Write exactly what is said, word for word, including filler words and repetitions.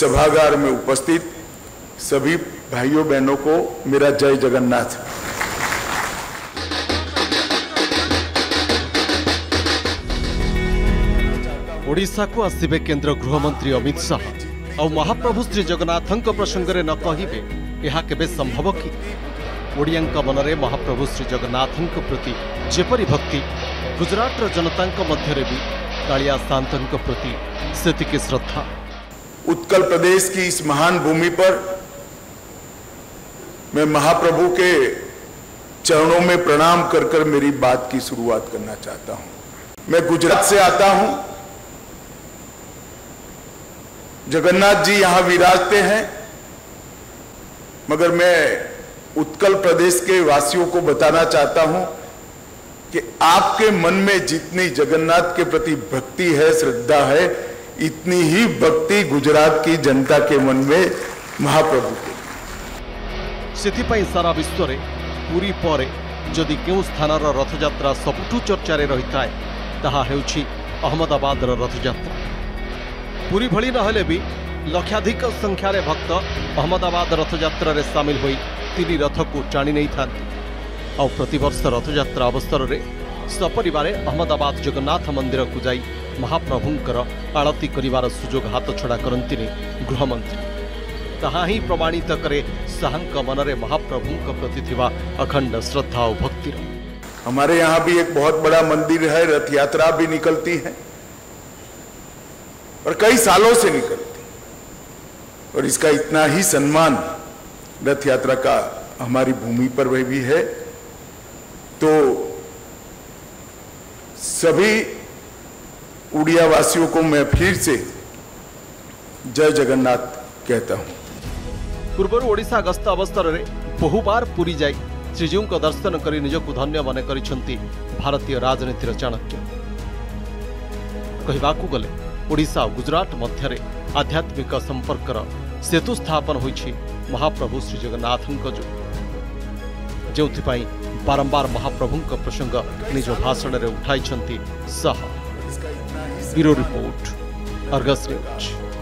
सभागार में उपस्थित सभी भाइयों बहनों को मेरा जय जगन्नाथ। ओडिशा को आसिबे केंद्र गृहमंत्री अमित शाह और महाप्रभु श्री जगन्नाथ प्रसंग में न कहिबे यह केबे संभव कि? ओडियांक मनरे महाप्रभु श्री जगन्नाथ प्रति जेपरी भक्ति गुजरात जनता मध्य भी कालिया सांतन प्रति सेतिके श्रद्धा। उत्कल प्रदेश की इस महान भूमि पर मैं महाप्रभु के चरणों में प्रणाम कर कर मेरी बात की शुरुआत करना चाहता हूं। मैं गुजरात से आता हूं। जगन्नाथ जी यहां विराजते हैं, मगर मैं उत्कल प्रदेश के वासियों को बताना चाहता हूं कि आपके मन में जितनी जगन्नाथ के प्रति भक्ति है, श्रद्धा है, इतनी ही भक्ति गुजरात की जनता के मन में महाप्रभु के। सेथिपाई सारा विश्व रे पुरी परे जदि केउ स्थानर रथयात्रा सबुठु चर्चा रे रहिथाय ताहा हेउछि अहमदाबाद रथयात्रा। पुरी भली नहले भी लक्षाधिक संख्यार भक्त अहमदाबाद रथयात्रा रे सामिल होई तीन रथ को टाणी नहीं था। और प्रतिवर्ष रथयात्रा अवसर में सपरिवार अहमदाबाद जगन्नाथ मंदिर को जाई महाप्रभुंकर आरती करिवार सुजोग हाथ छड़ा करती गृहमंत्री। ताहा ही प्रमाणित करे शाहंक मनरे महाप्रभुंक प्रति थिबा अखंड श्रद्धा और भक्ति। हमारे यहाँ भी एक बहुत बड़ा मंदिर है, रथ यात्रा भी निकलती है और कई सालों से निकलती, और इसका इतना ही सम्मान रथ यात्रा का हमारी भूमि पर वह भी है। तो सभी उड़िया वासियों को मैं फिर से जय जगन्नाथ कहता हूं। पूर्व ओडिशा गस्त अवसर में बहुबार पुरी जाई श्रीजीव को दर्शन कर निजक धन्य मन करिसेंती भारतीय राजनीतिर चाणक्य। कहबाकू गले ओडिशा और गुजरात मध्य आध्यात्मिक संपर्कर सेतु स्थापन होइछि महाप्रभु श्री जगन्नाथंक जो जोथिपाई बारंबार महाप्रभुंक प्रसंग निज भाषण में उठाई Shah. Bureau report, Argus news.